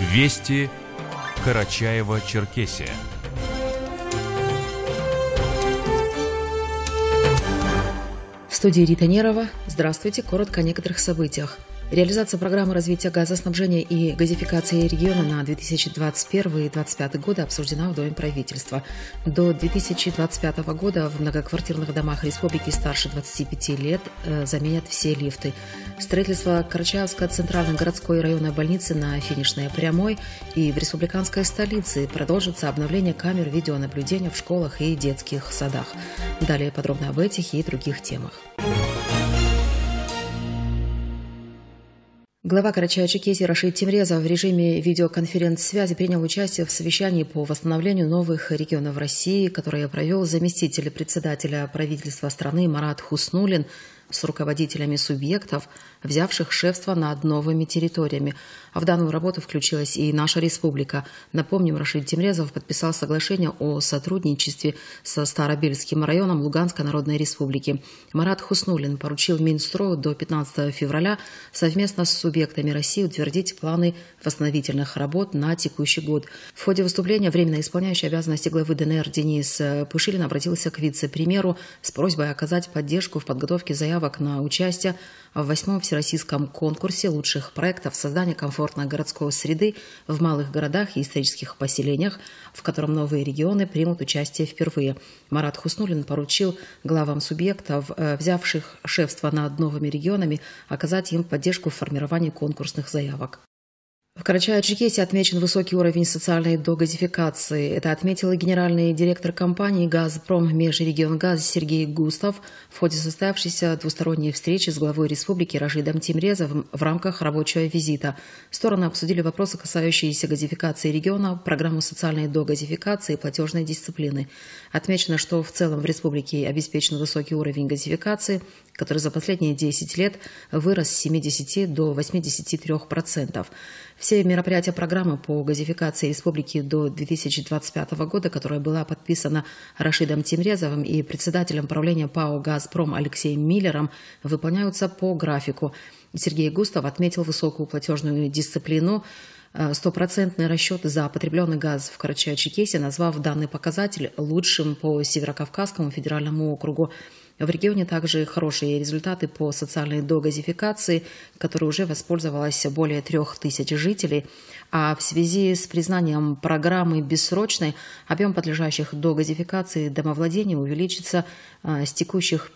Вести Карачаево-Черкесия. В студии Рита Нерова. Здравствуйте. Коротко о некоторых событиях. Реализация программы развития газоснабжения и газификации региона на 2021-2025 годы обсуждена в Доме правительства. До 2025 года в многоквартирных домах республики старше 25 лет заменят все лифты. Строительство Карачаевской центральной городской и районной больницы на финишной прямой и в республиканской столице продолжится обновление камер видеонаблюдения в школах и детских садах. Далее подробно об этих и других темах. Глава Карачаево-Черкесии Рашид Тимрезов в режиме видеоконференц-связи принял участие в совещании по восстановлению новых регионов России, которое провел заместитель председателя правительства страны Марат Хуснуллин с руководителями субъектов, взявших шефство над новыми территориями. А в данную работу включилась и наша республика. Напомним, Рашид Тимрезов подписал соглашение о сотрудничестве со Старобельским районом Луганской Народной Республики. Марат Хуснуллин поручил Минстрою до 15 февраля совместно с субъектами России утвердить планы восстановительных работ на текущий год. В ходе выступления временно исполняющий обязанности главы ДНР Денис Пышилин обратился к вице-премьеру с просьбой оказать поддержку в подготовке заявок на участие в 8-м всероссийском конкурсе лучших проектов создания комфортной городской среды в малых городах и исторических поселениях, в котором новые регионы примут участие впервые. Марат Хуснуллин поручил главам субъектов, взявших шефство над новыми регионами, оказать им поддержку в формировании конкурсных заявок. В Карачаево-Черкесии отмечен высокий уровень социальной догазификации. Это отметил и генеральный директор компании «Газпром» Межрегионгаз Сергей Густав в ходе состоявшейся двусторонней встречи с главой республики Рашидом Тимрезовым в рамках рабочего визита. Стороны обсудили вопросы, касающиеся газификации региона, программу социальной догазификации и платежной дисциплины. Отмечено, что в целом в республике обеспечен высокий уровень газификации, который за последние 10 лет вырос с 70 до 83%. Все мероприятия программы по газификации республики до 2025 года, которая была подписана Рашидом Тимрезовым и председателем правления ПАО «Газпром» Алексеем Миллером, выполняются по графику. Сергей Густав отметил высокую платежную дисциплину, стопроцентный расчет за потребленный газ в Карачаево-Черкесии, назвав данный показатель лучшим по Северокавказскому федеральному округу. В регионе также хорошие результаты по социальной догазификации, которой уже воспользовалось более 3000 жителей. А в связи с признанием программы бессрочной объем подлежащих догазификации домовладений увеличится с текущих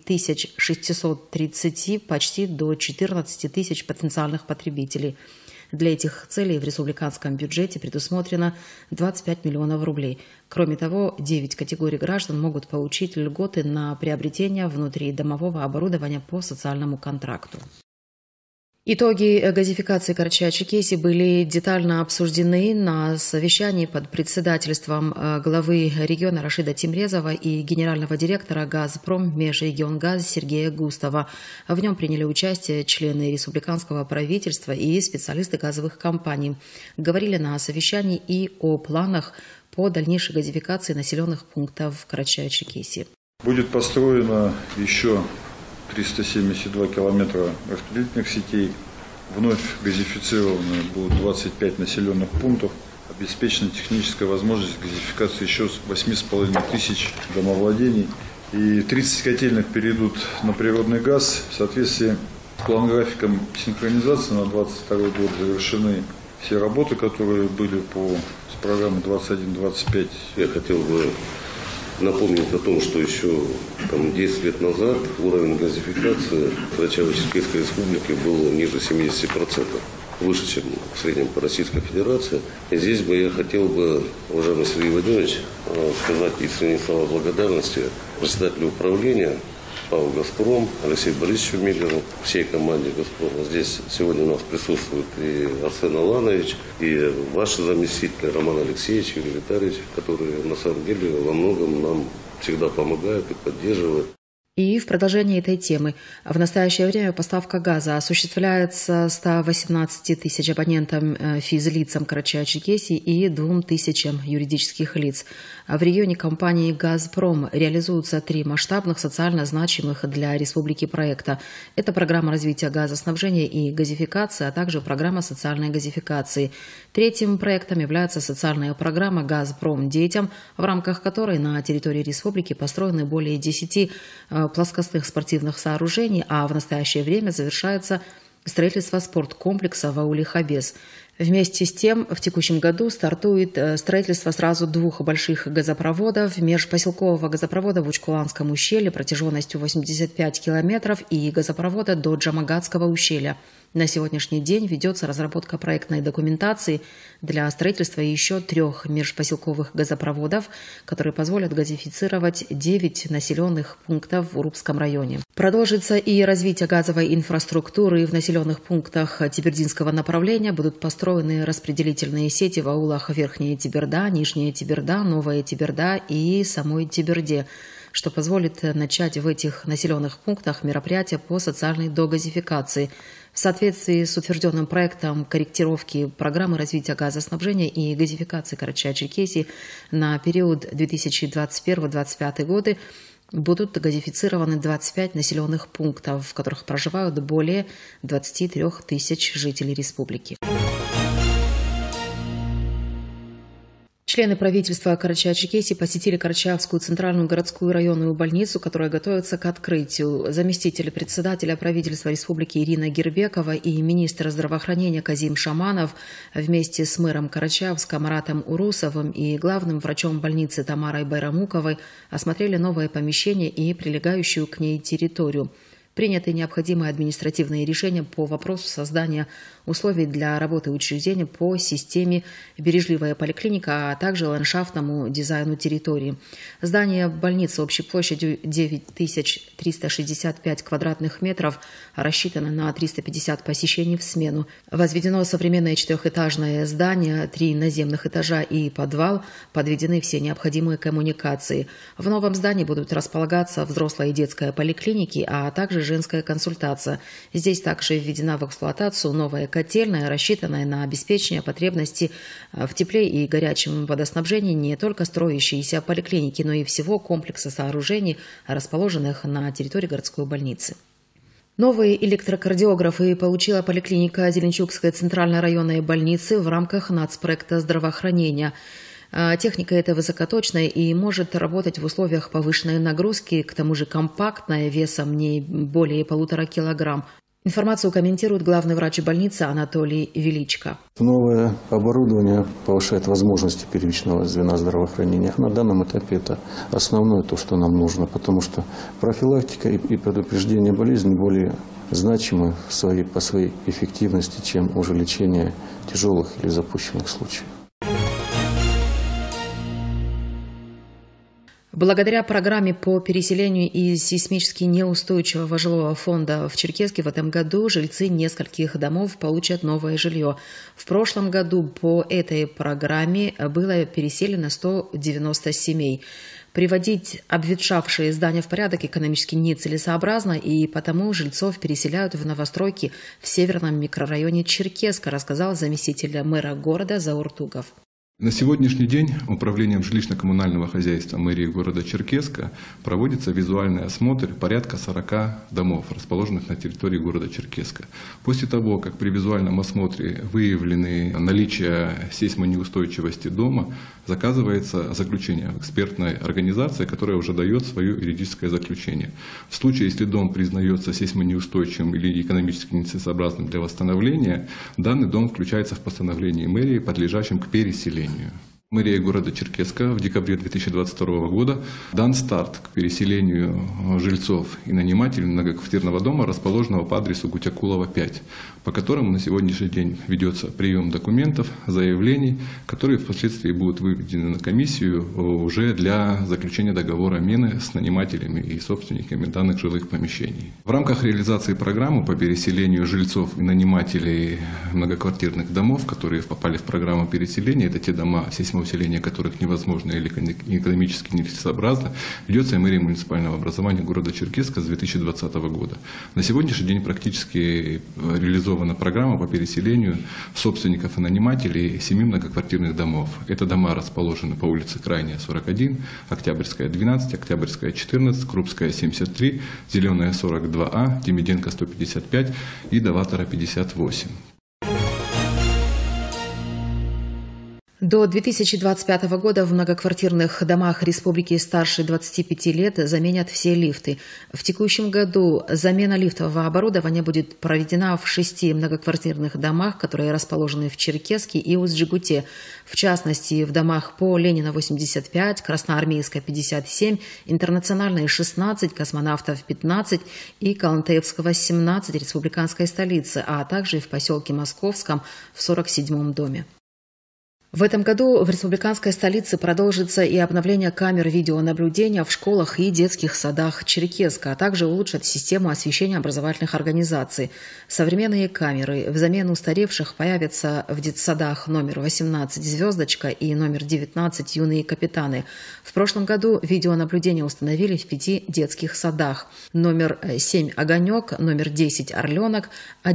5630 почти до 14 тысяч потенциальных потребителей. Для этих целей в республиканском бюджете предусмотрено 25 миллионов рублей. Кроме того, 9 категорий граждан могут получить льготы на приобретение внутридомового оборудования по социальному контракту. Итоги газификации Карачаево-Черкесии были детально обсуждены на совещании под председательством главы региона Рашида Тимрезова и генерального директора «Газпром» Межрегионгаз Сергея Густава. В нем приняли участие члены республиканского правительства и специалисты газовых компаний. Говорили на совещании и о планах по дальнейшей газификации населенных пунктов в Карачаево-Черкесии. Будет построено еще 372 километра распределительных сетей. Вновь газифицированы будут 25 населенных пунктов. Обеспечена техническая возможность газификации еще 8,5 тысяч домовладений. И 30 котельных перейдут на природный газ. В соответствии с план-графиком синхронизации на 2022 год завершены все работы, которые были с программы 21-25. Я хотел бы напомнить о том, что еще 10 лет назад уровень газификации в Карачаево-Черкесской республике был ниже 70%, выше, чем в среднем по Российской Федерации. И здесь бы я хотел бы, уважаемый Сергей Владимирович, сказать искренние слова благодарности председателю управления ПАО «Газпром» Алексею Борисовичу Миллеру, всей команде «Газпрома». Здесь сегодня у нас присутствует и Арсен Аланович, и ваши заместители Роман Алексеевич, Юрий Витальевич, которые на самом деле во многом нам всегда помогают и поддерживают. И в продолжении этой темы. В настоящее время поставка газа осуществляется 118 тысяч абонентам физлицам Карачаево-Черкесии и 2 тысячам юридических лиц. В регионе компании «Газпром» реализуются 3 масштабных социально значимых для республики проекта. Это программа развития газоснабжения и газификации, а также программа социальной газификации. Третьим проектом является социальная программа «Газпром детям», в рамках которой на территории республики построены более 10 плоскостных спортивных сооружений, а в настоящее время завершается строительство спорткомплекса в ауле Хабес. Вместе с тем, в текущем году стартует строительство сразу 2 больших газопроводов: межпоселкового газопровода в Учкуланском ущелье протяженностью 85 километров и газопровода до Джамагатского ущелья. На сегодняшний день ведется разработка проектной документации для строительства еще 3 межпоселковых газопроводов, которые позволят газифицировать 9 населенных пунктов в Урупском районе. Продолжится и развитие газовой инфраструктуры. В населенных пунктах Тибердинского направления будут построены распределительные сети в аулах Верхняя Тиберда, Нижняя Тиберда, Новая Тиберда и самой Тиберде, что позволит начать в этих населенных пунктах мероприятия по социальной догазификации в соответствии с утвержденным проектом корректировки программы развития газоснабжения и газификации Карачаево-Черкесии на период 2021-2025 годы. Будут газифицированы 25 населенных пунктов, в которых проживают более 23 тысяч жителей республики. Члены правительства Карачаево-Черкесии посетили Карачаевскую центральную городскую районную больницу, которая готовится к открытию. Заместитель председателя правительства республики Ирина Гербекова и министр здравоохранения Казим Шаманов вместе с мэром Карачаевска Маратом Урусовым и главным врачом больницы Тамарой Байрамуковой осмотрели новое помещение и прилегающую к ней территорию. Приняты необходимые административные решения по вопросу создания условий для работы учреждения по системе «Бережливая поликлиника», а также ландшафтному дизайну территории. Здание больницы общей площадью 9365 квадратных метров рассчитано на 350 посещений в смену. Возведено современное 4-этажное здание, 3 наземных этажа и подвал, подведены все необходимые коммуникации. В новом здании будут располагаться взрослая и детская поликлиники, а также женская консультация. Здесь также введена в эксплуатацию новая котельная, рассчитанная на обеспечение потребностей в тепле и горячем водоснабжении не только строящейся поликлиники, но и всего комплекса сооружений, расположенных на территории городской больницы. Новые электрокардиографы получила поликлиника Зеленчукской центральной районной больницы в рамках нацпроекта здравоохранения. Техника эта высокоточная и может работать в условиях повышенной нагрузки, к тому же компактная, весом не более 1,5 килограмм. Информацию комментирует главный врач больницы Анатолий Величко. Новое оборудование повышает возможности первичного звена здравоохранения. На данном этапе это основное то, что нам нужно, потому что профилактика и предупреждение болезней более значимы по своей эффективности, чем уже лечение тяжелых или запущенных случаев. Благодаря программе по переселению из сейсмически неустойчивого жилого фонда в Черкесске в этом году жильцы нескольких домов получат новое жилье. В прошлом году по этой программе было переселено 190 семей. Приводить обветшавшие здания в порядок экономически нецелесообразно, и потому жильцов переселяют в новостройки в северном микрорайоне Черкесска, рассказал заместитель мэра города Заур Тугов. На сегодняшний день управлением жилищно-коммунального хозяйства мэрии города Черкесска проводится визуальный осмотр порядка 40 домов, расположенных на территории города Черкесска. После того, как при визуальном осмотре выявлены наличие сейсмонеустойчивости дома, заказывается заключение экспертной организации, которая уже дает свое юридическое заключение. В случае, если дом признается сейсмонеустойчивым или экономически нецелесообразным для восстановления, данный дом включается в постановление мэрии, подлежащим к переселению. Мэрия города Черкесска в декабре 2022 года дан старт к переселению жильцов и нанимателей многоквартирного дома, расположенного по адресу Гутякулова, 5, по которому на сегодняшний день ведется прием документов, заявлений, которые впоследствии будут выведены на комиссию уже для заключения договора мены с нанимателями и собственниками данных жилых помещений. В рамках реализации программы по переселению жильцов и нанимателей многоквартирных домов, которые попали в программу переселения, это те дома сейсмоустойчивости усиление которых невозможно или экономически нецелесообразно, ведется мэрией муниципального образования города Черкесска с 2020 года. На сегодняшний день практически реализована программа по переселению собственников и нанимателей 7 многоквартирных домов. Это дома расположены по улице Крайняя, 41, Октябрьская, 12, Октябрьская, 14, Крупская, 73, Зеленая, 42А, Демиденко, 155 и Доватора, 58. До 2025 года в многоквартирных домах республики старше 25 лет заменят все лифты. В текущем году замена лифтового оборудования будет проведена в 6 многоквартирных домах, которые расположены в Черкесске и Усть-Джегуте. В частности, в домах по Ленина 85, Красноармейская 57, Интернациональной 16, Космонавтов 15 и Калантаевского 17 республиканской столицы, а также в поселке Московском в 47-м доме. В этом году в республиканской столице продолжится и обновление камер видеонаблюдения в школах и детских садах Черкесска, а также улучшат систему освещения образовательных организаций. Современные камеры взамен устаревших появятся в детсадах номер 18 «Звездочка» и номер 19 «Юные капитаны». В прошлом году видеонаблюдение установили в 5 детских садах. Номер 7 «Огонек», номер 10 «Орленок»,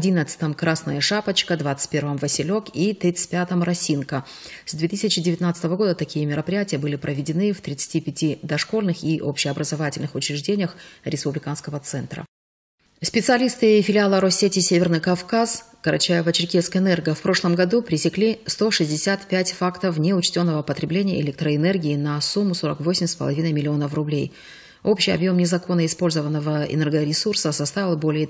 11 «Красная шапочка», 21 «Василек» и 35 «Росинка». С 2019 года такие мероприятия были проведены в 35 дошкольных и общеобразовательных учреждениях Республиканского центра. Специалисты филиала Россети «Северный Кавказ» Карачаево-Черкесск-Энерго в прошлом году пресекли 165 фактов неучтенного потребления электроэнергии на сумму 48,5 миллионов рублей. Общий объем незаконно использованного энергоресурса составил более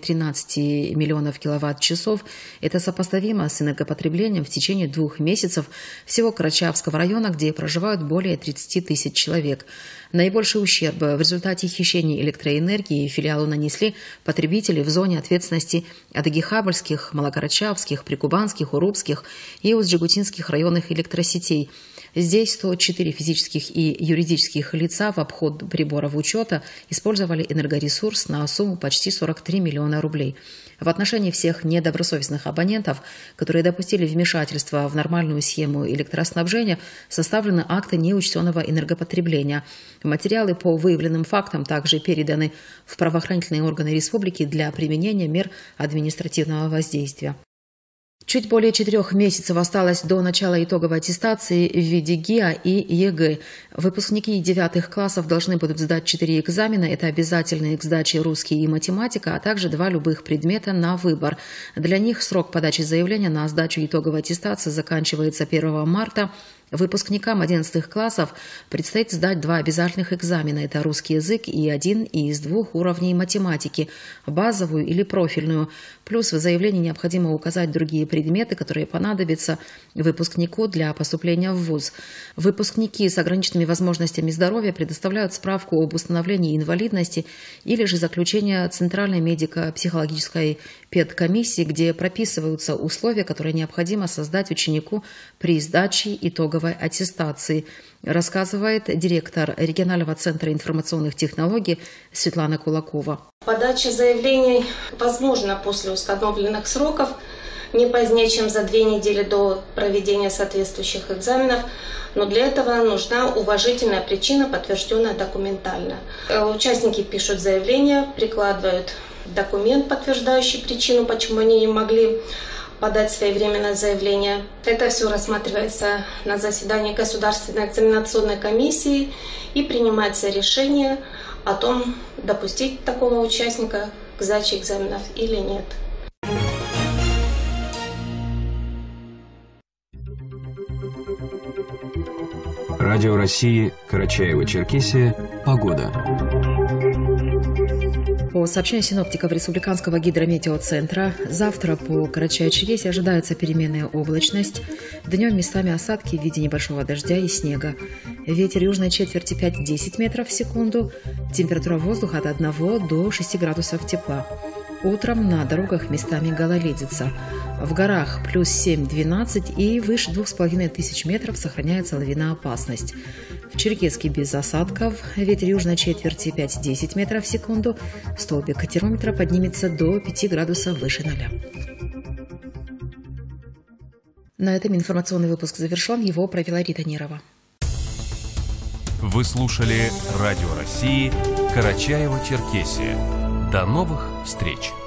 13 миллионов киловатт-часов. Это сопоставимо с энергопотреблением в течение 2 месяцев всего Карачаевского района, где проживают более 30 тысяч человек. Наибольший ущерб в результате хищения электроэнергии филиалу нанесли потребители в зоне ответственности Адыгихабльских, Малокарачаевских, Прикубанских, Урупских и Усть-Джегутинских районных электросетей. Здесь 104 физических и юридических лица в обход приборов учета использовали энергоресурс на сумму почти 43 миллиона рублей. В отношении всех недобросовестных абонентов, которые допустили вмешательство в нормальную схему электроснабжения, составлены акты неучтенного энергопотребления. Материалы по выявленным фактам также переданы в правоохранительные органы республики для применения мер административного воздействия. Чуть более 4 месяцев осталось до начала итоговой аттестации в виде ГИА и ЕГЭ. Выпускники 9 классов должны будут сдать 4 экзамена. Это обязательные к сдаче русский и математика, а также 2 любых предмета на выбор. Для них срок подачи заявления на сдачу итоговой аттестации заканчивается 1 марта. Выпускникам 11 классов предстоит сдать 2 обязательных экзамена. Это русский язык и 1 из 2 уровней математики, базовую или профильную. Плюс в заявлении необходимо указать другие предметы, которые понадобятся выпускнику для поступления в вуз. Выпускники с ограниченными возможностями здоровья предоставляют справку об установлении инвалидности или же заключение Центральной медико-психологической педкомиссии, где прописываются условия, которые необходимо создать ученику при сдаче итоговой аттестации, рассказывает директор регионального центра информационных технологий Светлана Кулакова. Подача заявлений возможна после установленных сроков, не позднее, чем за 2 недели до проведения соответствующих экзаменов, но для этого нужна уважительная причина, подтвержденная документально. Участники пишут заявление, прикладывают документ, подтверждающий причину, почему они не могли подать своевременное заявление. Это все рассматривается на заседании Государственной экзаменационной комиссии и принимается решение о том, допустить такого участника к сдаче экзаменов или нет. Радио России, Карачаево-Черкесия, погода. По сообщению синоптиков Республиканского гидрометеоцентра, завтра по Карачаево-Черкесии ожидается переменная облачность. Днем местами осадки в виде небольшого дождя и снега. Ветер южной четверти 5-10 метров в секунду. Температура воздуха от 1 до 6 градусов тепла. Утром на дорогах местами гололедица. В горах плюс 7-12 и выше 2500 метров сохраняется лавиноопасность. В Черкесске без осадков. Ветер южной четверти 5-10 метров в секунду. Столбик термометра поднимется до 5 градусов выше 0. На этом информационный выпуск завершен. Его провела Рита Нерова. Вы слушали Радио России Карачаево-Черкесия. До новых встреч!